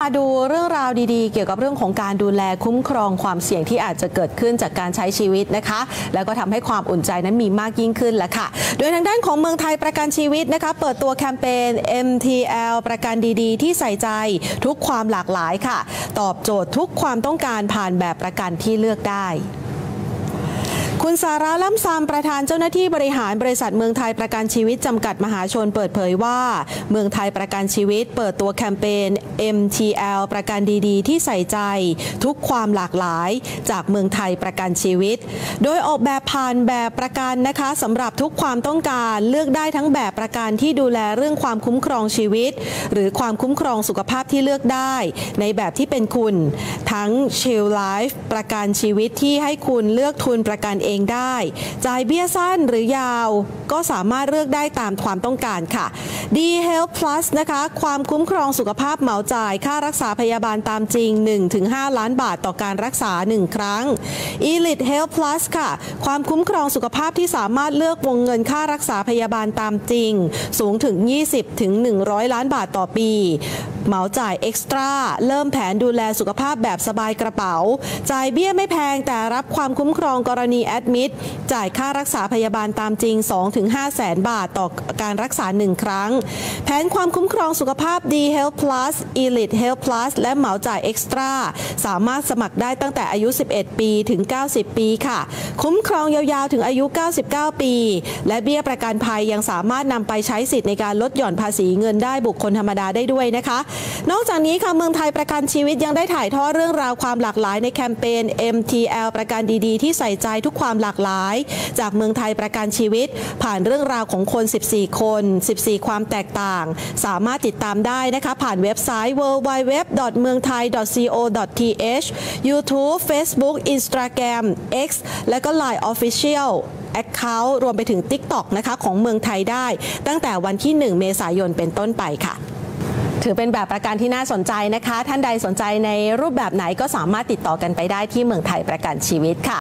มาดูเรื่องราวดีๆเกี่ยวกับเรื่องของการดูแลคุ้มครองความเสี่ยงที่อาจจะเกิดขึ้นจากการใช้ชีวิตนะคะแล้วก็ทำให้ความอุ่นใจนั้นมีมากยิ่งขึ้นแล้วค่ะโดยทางด้านของเมืองไทยประกันชีวิตนะคะเปิดตัวแคมเปญ MTL ประกันดีๆที่ใส่ใจทุกความหลากหลายค่ะตอบโจทย์ทุกความต้องการผ่านแบบประกันที่เลือกได้คุณสาระล่ำซำประธานเจ้าหน้าที่บริหารบริษัทเมืองไทยประกันชีวิตจำกัดมหาชนเปิดเผยว่าเมืองไทยประกันชีวิตเปิดตัวแคมเปญ MTL ประกันดีๆที่ใส่ใจทุกความหลากหลายจากเมืองไทยประกันชีวิตโดยออกแบบผ่านแบบประกันนะคะสำหรับทุกความต้องการเลือกได้ทั้งแบบประกันที่ดูแลเรื่องความคุ้มครองชีวิตหรือความคุ้มครองสุขภาพที่เลือกได้ในแบบที่เป็นคุณทั้ง Shield Life ประกันชีวิตที่ให้คุณเลือกทุนประกันเองได้จ่ายเบี้ยสั้นหรือยาวก็สามารถเลือกได้ตามความต้องการค่ะ D Health Plus นะคะความคุ้มครองสุขภาพเหมาจ่ายค่ารักษาพยาบาลตามจริง 1-5 ล้านบาทต่อการรักษา1ครั้ง Elite Health Plus ค่ะความคุ้มครองสุขภาพที่สามารถเลือกวงเงินค่ารักษาพยาบาลตามจริงสูงถึง 20-100 ล้านบาทต่อปีเหมาจ่ายเอ็กซ์ตร้าเริ่มแผนดูแลสุขภาพแบบสบายกระเป๋าจ่ายเบี้ยไม่แพงแต่รับความคุ้มครองกรณีแอดมิดจ่ายค่ารักษาพยาบาลตามจริง 2-5 แสนบาทต่อการรักษา1ครั้งแผนความคุ้มครองสุขภาพ D Health Plus Elite Health Plus และเหมาจ่ายเอ็กซ์ตร้าสามารถสมัครได้ตั้งแต่อายุ11ปีถึง90ปีค่ะคุ้มครองยาวๆถึงอายุ99ปีและเบี้ยประกันภัยยังสามารถนำไปใช้สิทธิ์ในการลดหย่อนภาษีเงินได้บุคคลธรรมดาได้ด้วยนะคะนอกจากนี้ค่ะเมืองไทยประกันชีวิตยังได้ถ่ายทอดเรื่องราวความหลากหลายในแคมเปญ MTL ประกันดีๆที่ใส่ใจทุกความหลากหลายจากเมืองไทยประกันชีวิตผ่านเรื่องราวของคน14คน14ความแตกต่างสามารถติดตามได้นะคะผ่านเว็บไซต์ www.meungthai.co.th YouTube Facebook Instagram X และก็ Line Official Account รวมไปถึง TikTok นะคะของเมืองไทยได้ตั้งแต่วันที่1เมษายนเป็นต้นไปค่ะถือเป็นแบบประกันที่น่าสนใจนะคะท่านใดสนใจในรูปแบบไหนก็สามารถติดต่อกันไปได้ที่เมืองไทยประกันชีวิตค่ะ